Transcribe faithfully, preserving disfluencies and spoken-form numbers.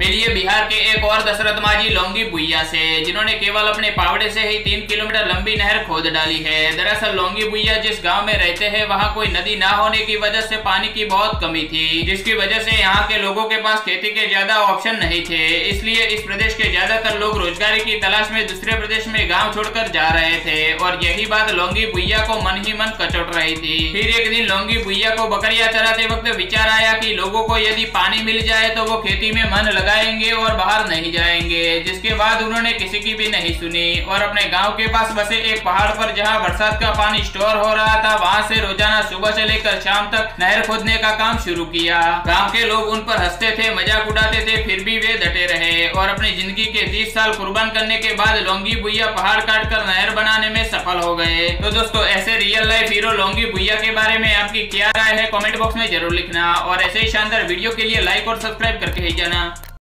मिलिए बिहार के एक और दशरथ माझी लौंगी भुइया से, जिन्होंने केवल अपने पावड़े से ही तीन किलोमीटर लंबी नहर खोद डाली है। दरअसल लौंगी भुइया जिस गांव में रहते हैं वहां कोई नदी ना होने की वजह से पानी की बहुत कमी थी, जिसकी वजह से यहाँ के लोगों के पास खेती के ज्यादा ऑप्शन नहीं थे। इसलिए इस प्रदेश के ज्यादातर लोग रोजगारी की तलाश में दूसरे प्रदेश में गाँव छोड़कर जा रहे थे और यही बात लौंगी भुइया को मन ही मन कचोट रही थी। फिर एक दिन लौंगी भुइया को बकरियां चराते वक्त विचार आया कि लोगों को यदि पानी मिल जाए तो वो खेती में मन लगाएंगे और बाहर नहीं जाएंगे। जिसके बाद उन्होंने किसी की भी नहीं सुनी और अपने गांव के पास बसे एक पहाड़ पर जहां बरसात का पानी स्टोर हो रहा था, वहां से रोजाना सुबह से लेकर शाम तक नहर खोदने का काम शुरू किया। गांव के लोग उन पर हंसते थे, मजाक उड़ाते थे, फिर भी वे डटे रहे और अपनी जिंदगी के तीस साल कुर्बान करने के बाद लौंगी भुइया पहाड़ काट कर नहर बनाने में सफल हो गए। तो दोस्तों, ऐसे रियल लाइफ हीरो लौंगी भुइया के बारे में आपकी क्या राय है, कमेंट बॉक्स में जरूर लिखना और ऐसे ही शानदार वीडियो के लिए लाइक और सब्सक्राइब करके ही जाना।